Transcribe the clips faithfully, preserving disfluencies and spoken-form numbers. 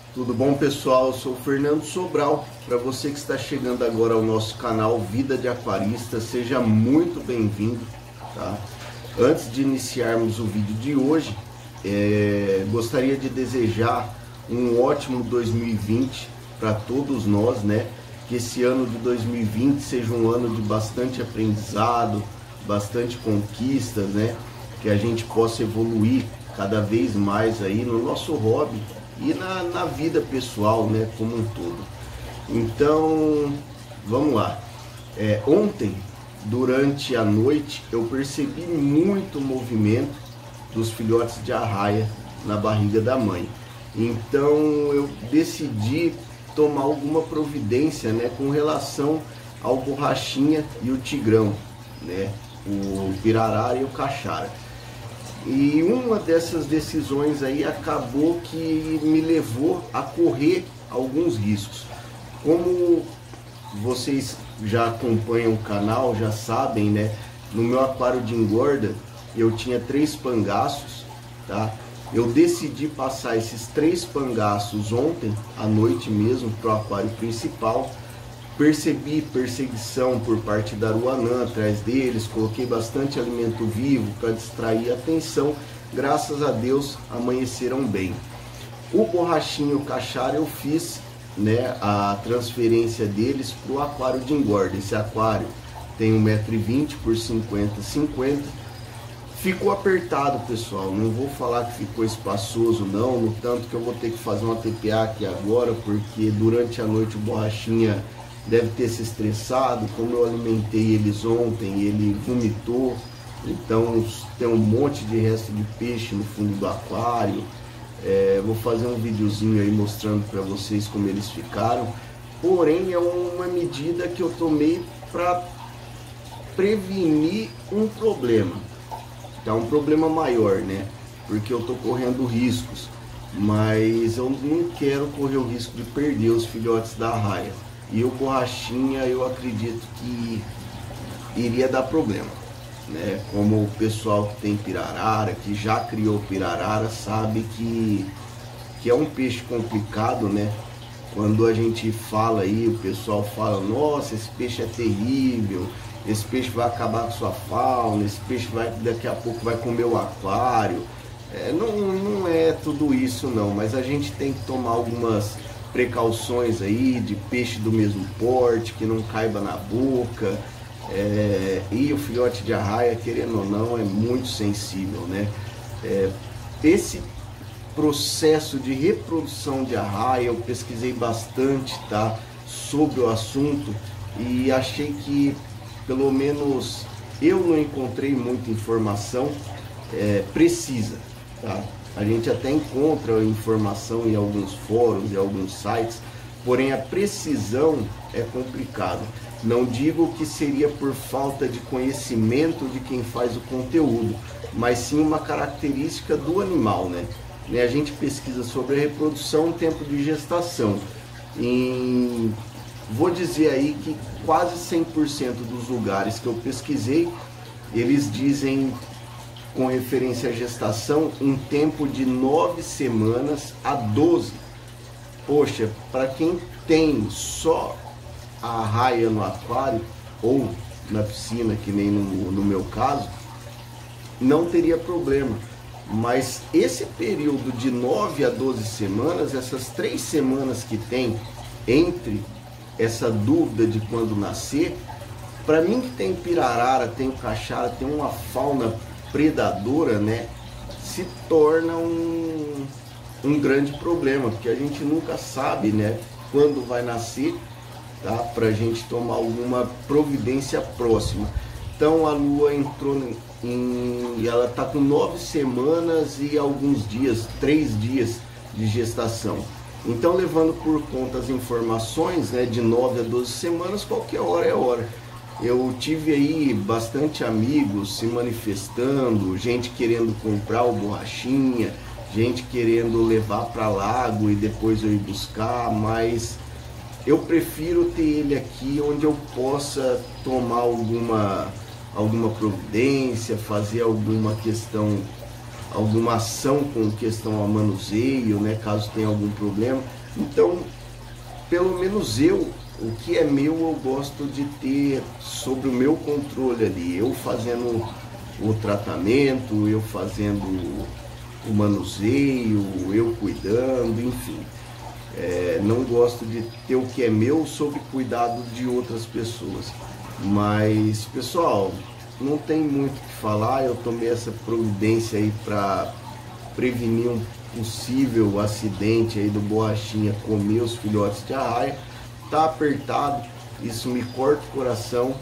Tudo bom, pessoal? Eu sou o Fernando Sobral. Para você que está chegando agora ao nosso canal Vida de Aquarista, seja muito bem-vindo, tá? Antes de iniciarmos o vídeo de hoje, é, gostaria de desejar um ótimo dois mil e vinte para todos nós, né? Que esse ano de dois mil e vinte seja um ano de bastante aprendizado, bastante conquistas, né? Que a gente possa evoluir cada vez mais aí no nosso hobby e na, na vida pessoal, né, como um todo. Então, vamos lá. É, ontem, durante a noite, eu percebi muito movimento dos filhotes de arraia na barriga da mãe. Então, eu decidi tomar alguma providência, né, com relação ao borrachinha e o tigrão, né, o pirarara e o caixara. E uma dessas decisões aí acabou que me levou a correr alguns riscos. Como vocês já acompanham o canal, já sabem, né? No meu aquário de engorda eu tinha três pangaços, tá? Eu decidi passar esses três pangaços ontem à noite mesmo para o aquário principal. Percebi perseguição por parte da aruanã atrás deles, coloquei bastante alimento vivo para distrair a atenção. Graças a Deus amanheceram bem. O borrachinho e o caixara eu fiz, né, a transferência deles para o aquário de engorda. Esse aquário tem um metro e vinte por cinquenta por cinquenta. Ficou apertado, pessoal, não vou falar que ficou espaçoso não, no tanto que eu vou ter que fazer uma T P A aqui agora, porque durante a noite o borrachinha deve ter se estressado. Como eu alimentei eles ontem, ele vomitou, então tem um monte de resto de peixe no fundo do aquário. É, vou fazer um videozinho aí mostrando para vocês como eles ficaram. Porém, é uma medida que eu tomei para prevenir um problema, que é um problema maior, né? Porque eu tô correndo riscos, mas eu não quero correr o risco de perder os filhotes da arraia. E o borrachinha eu acredito que iria dar problema, né? Como o pessoal que tem pirarara, que já criou pirarara, sabe que, que é um peixe complicado, né? Quando a gente fala aí, o pessoal fala: nossa, esse peixe é terrível, esse peixe vai acabar com sua fauna, esse peixe vai, daqui a pouco vai comer o aquário. É, não, não é tudo isso não, mas a gente tem que tomar algumas precauções aí de peixe do mesmo porte, que não caiba na boca. É, e o filhote de arraia, querendo ou não, é muito sensível, né? É, esse processo de reprodução de arraia eu pesquisei bastante, tá, sobre o assunto, e achei que pelo menos eu não encontrei muita informação é, precisa, tá? A gente até encontra informação em alguns fóruns, em alguns sites, porém a precisão é complicado. Não digo que seria por falta de conhecimento de quem faz o conteúdo, mas sim uma característica do animal, né? A gente pesquisa sobre a reprodução, tempo de gestação. Em, vou dizer aí que quase cem por cento dos lugares que eu pesquisei, eles dizem, com referência à gestação, um tempo de nove semanas a doze. Poxa, para quem tem só a arraia no aquário ou na piscina, que nem no, no meu caso, não teria problema. Mas esse período de nove a doze semanas, essas três semanas que tem entre essa dúvida de quando nascer, para mim que tem pirarara, tem o caixara, tem uma fauna predadora, né, se torna um, um grande problema, porque a gente nunca sabe, né, quando vai nascer, tá, para a gente tomar alguma providência próxima. Então a lua entrou em, ela está com nove semanas e alguns dias, três dias de gestação. Então, levando por conta as informações, né, de nove a doze semanas, qualquer hora é hora. Eu tive aí bastante amigos se manifestando, gente querendo comprar o borrachinha, gente querendo levar para lago e depois eu ir buscar, mas eu prefiro ter ele aqui onde eu possa tomar alguma, alguma providência, fazer alguma questão alguma ação com questão a manuseio, né, caso tenha algum problema. Então, pelo menos eu, o que é meu, eu gosto de ter sobre o meu controle ali, eu fazendo o tratamento, eu fazendo o manuseio, eu cuidando, enfim. É, não gosto de ter o que é meu sob cuidado de outras pessoas. Mas, pessoal, não tem muito o que falar. Eu tomei essa providência aí para prevenir um possível acidente aí do Borrachinha comer os filhotes de arraia. Tá apertado, isso me corta o coração,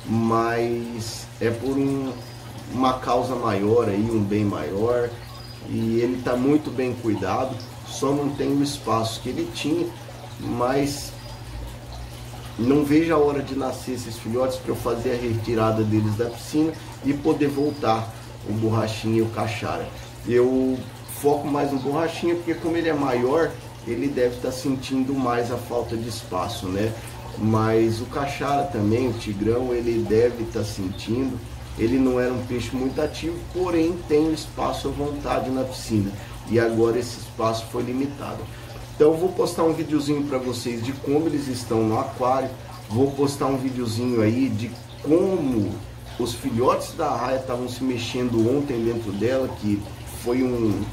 mas é por um, uma causa maior aí, um bem maior, e ele está muito bem cuidado, só não tem o espaço que ele tinha, mas não vejo a hora de nascer esses filhotes para eu fazer a retirada deles da piscina e poder voltar o Borrachinha e o Cachara. Eu foco mais no Borrachinha porque, como ele é maior, ele deve estar sentindo mais a falta de espaço, né? Mas o Cachara também, o Tigrão, ele deve estar sentindo. Ele não era um peixe muito ativo, porém tem espaço à vontade na piscina. E agora esse espaço foi limitado. Então eu vou postar um videozinho para vocês de como eles estão no aquário. Vou postar um videozinho aí de como os filhotes da arraia estavam se mexendo ontem dentro dela, que foi um...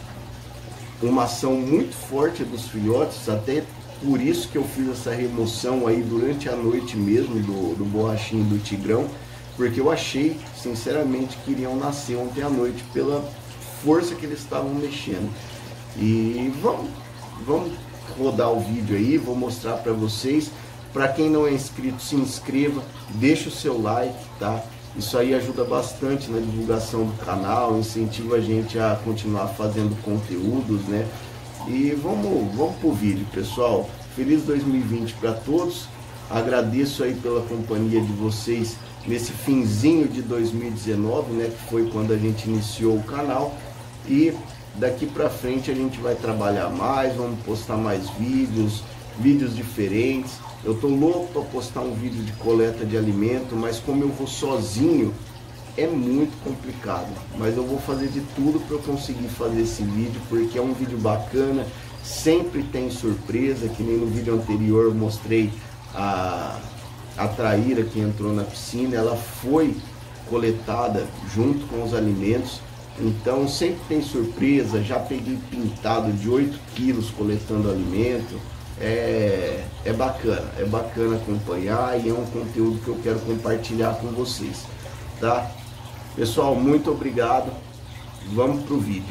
uma ação muito forte dos filhotes, até por isso que eu fiz essa remoção aí durante a noite mesmo do, do Borrachinho e do Tigrão, porque eu achei, sinceramente, que iriam nascer ontem à noite pela força que eles estavam mexendo. E vamos, vamos rodar o vídeo aí, vou mostrar para vocês. Para quem não é inscrito, se inscreva, deixa o seu like, tá? Isso aí ajuda bastante na divulgação do canal, incentiva a gente a continuar fazendo conteúdos, né? E vamos, vamos pro vídeo, pessoal. Feliz dois mil e vinte para todos. Agradeço aí pela companhia de vocês nesse finzinho de dois mil e dezenove, né? Que foi quando a gente iniciou o canal. E daqui para frente a gente vai trabalhar mais, vamos postar mais vídeos, vídeos diferentes. Eu tô louco para postar um vídeo de coleta de alimento, mas como eu vou sozinho, é muito complicado. Mas eu vou fazer de tudo para eu conseguir fazer esse vídeo, porque é um vídeo bacana, sempre tem surpresa, que nem no vídeo anterior eu mostrei a, a traíra que entrou na piscina, ela foi coletada junto com os alimentos, então sempre tem surpresa. Já peguei pintado de oito quilos coletando alimento. É, é bacana, é bacana acompanhar e é um conteúdo que eu quero compartilhar com vocês, tá? Pessoal, muito obrigado, vamos pro vídeo.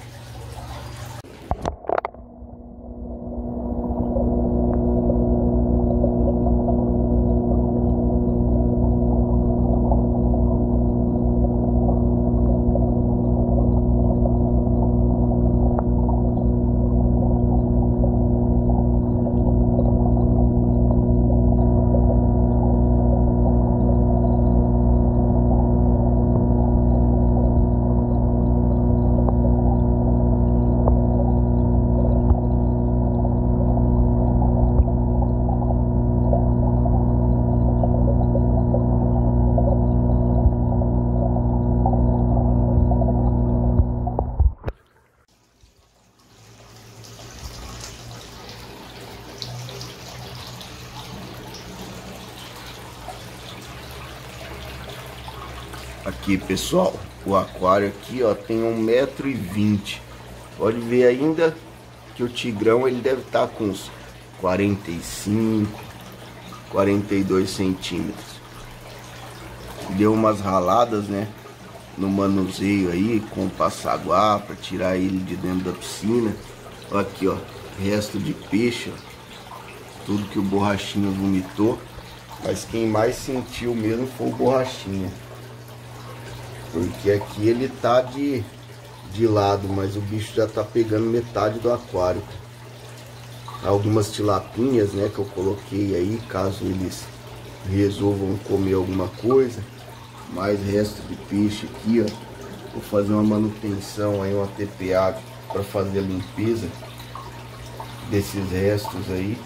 Aqui, pessoal, o aquário aqui, ó, tem um metro e vinte. Pode ver ainda que o Tigrão ele deve estar com uns quarenta e cinco, quarenta e dois centímetros. Deu umas raladas, né, no manuseio aí com o passaguá para tirar ele de dentro da piscina. Ó, aqui, ó, resto de peixe, ó, tudo que o Borrachinha vomitou. Mas quem mais sentiu mesmo foi o Borrachinha, porque aqui ele tá de, de lado, mas o bicho já tá pegando metade do aquário. Algumas tilapinhas, né, que eu coloquei aí, caso eles resolvam comer alguma coisa. Mais resto de peixe aqui, ó. Vou fazer uma manutenção aí, uma T P A para fazer a limpeza desses restos aí.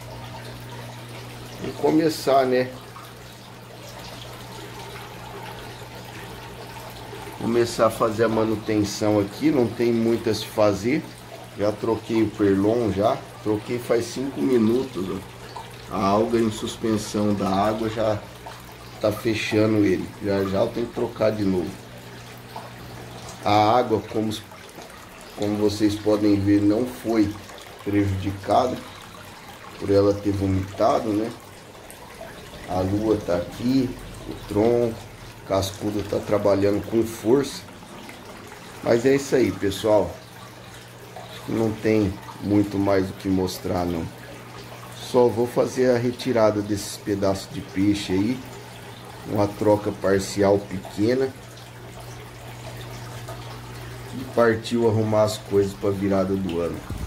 E começar, né, Começar a fazer a manutenção aqui, não tem muito a se fazer. Já troquei o perlon já, troquei faz cinco minutos, ó. A alga em suspensão da água já tá fechando ele, já já eu tenho que trocar de novo. A água, como, como vocês podem ver, não foi prejudicada por ela ter vomitado, né? A lua tá aqui, o tronco, o cascudo tá trabalhando com força. Mas é isso aí, pessoal. Acho que não tem muito mais o que mostrar, não. Só vou fazer a retirada desses pedaços de peixe aí, uma troca parcial pequena, e partiu arrumar as coisas para a virada do ano.